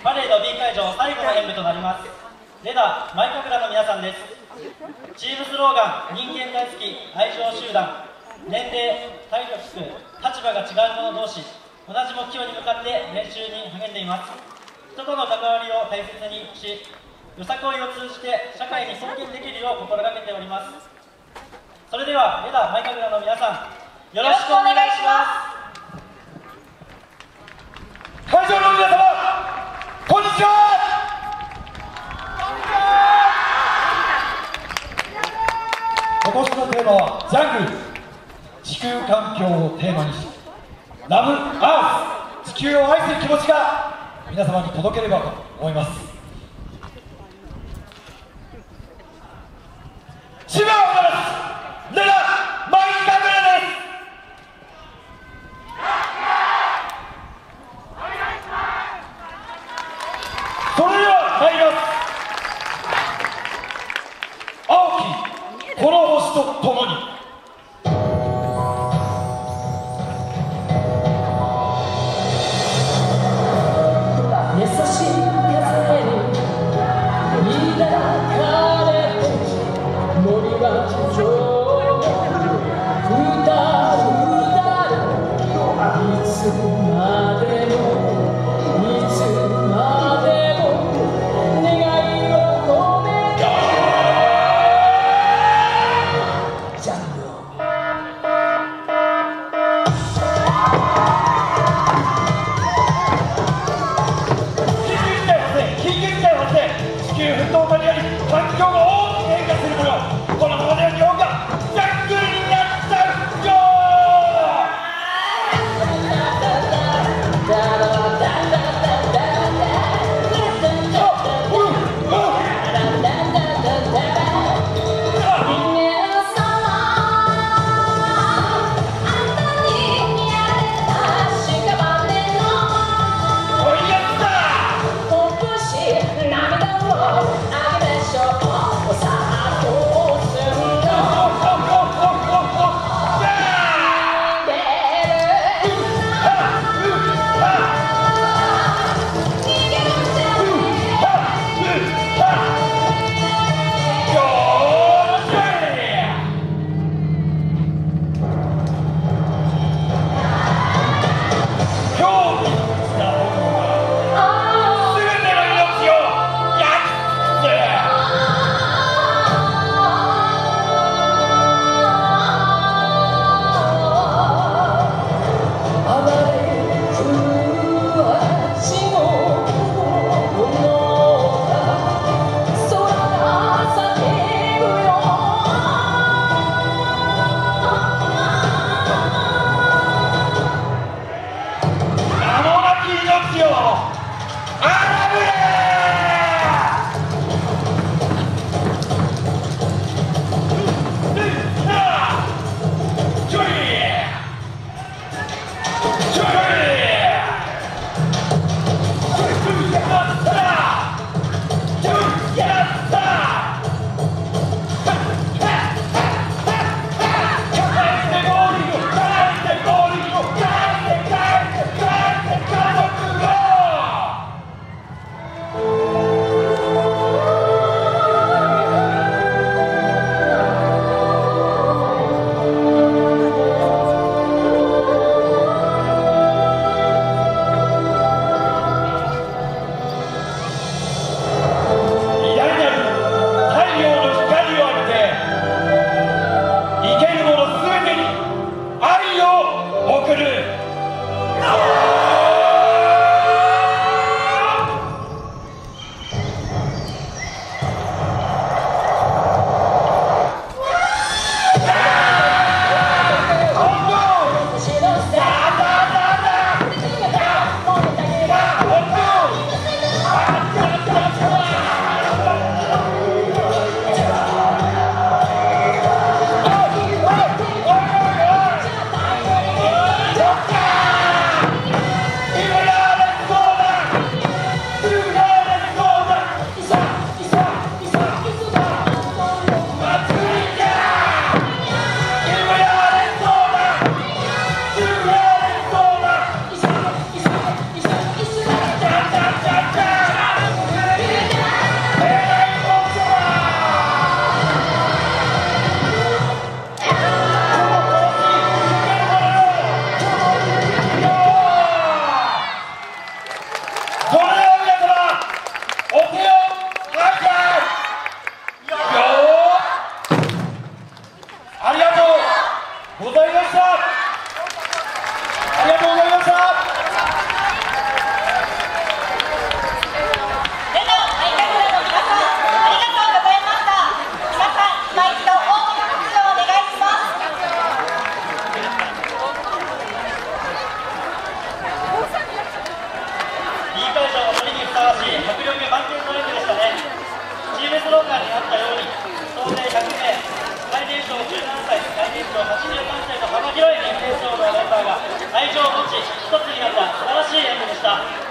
パレード B 会場最後の演舞となります。レダーマイカグラの皆さんです。チームスローガン、人間大好き愛情集団。年齢、体力、立場が違う者同士、同じ目標に向かって練習に励んでいます。人との関わりを大切にし、よさこいを通じて社会に貢献できるよう心がけております。それではレダーマイカグラの皆さん、よろしくお願いします。 会場の皆様、こんにちは。今年のテーマはジャングル、地球環境をテーマにし、ラブアース、地球を愛する気持ちが皆様に届ければと思います。千葉を鳴らすレダーマイカグラです。それでは参ります。青きこの星と共に。 ローガンにあったように、総勢100名、最年少17歳、最年長83歳と幅広い年齢層のメンバーが愛情を持ち、一つになった素晴らしい演舞でした。